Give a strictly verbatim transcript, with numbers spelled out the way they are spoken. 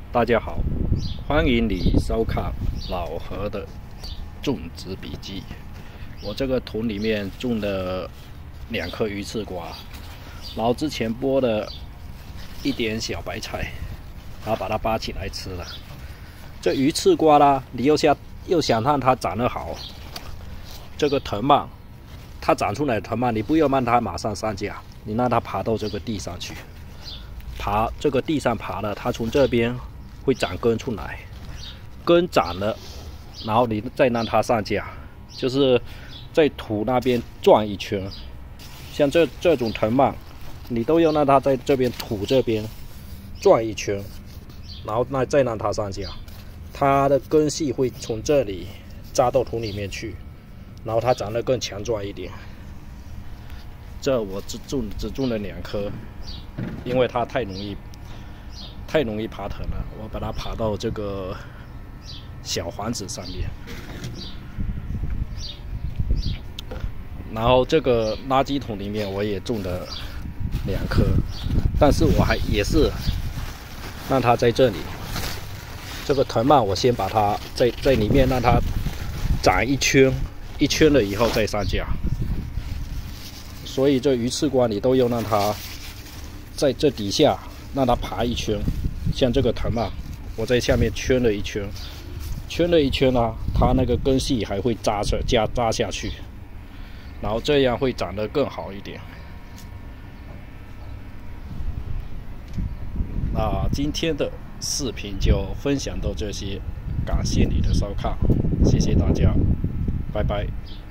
大家好，欢迎你收看老何的种植笔记。我这个桶里面种了两颗鱼翅瓜，然后之前播了一点小白菜，然后把它扒起来吃了。这鱼翅瓜啦，你又想又想让它长得好，这个藤蔓，它长出来的藤蔓，你不要让它马上上架，你让它爬到这个地上去。 爬这个地上爬了，它从这边会长根出来，根长了，然后你再让它上架，就是在土那边转一圈。像这这种藤蔓，你都要让它在这边土这边转一圈，然后那再让它上架，它的根系会从这里扎到土里面去，然后它长得更强壮一点。这我只种只种了两颗。 因为它太容易，太容易爬藤了，我把它爬到这个小黄子上面。然后这个垃圾桶里面我也种了两颗，但是我还也是让它在这里，这个藤蔓我先把它在在里面让它长一圈，一圈了以后再上架。所以这鱼翅瓜你都要让它。 在这底下让它爬一圈，像这个藤蔓，我在下面圈了一圈，圈了一圈呢、啊，它那个根系还会扎着加扎下去，然后这样会长得更好一点。那今天的视频就分享到这些，感谢你的收看，谢谢大家，拜拜。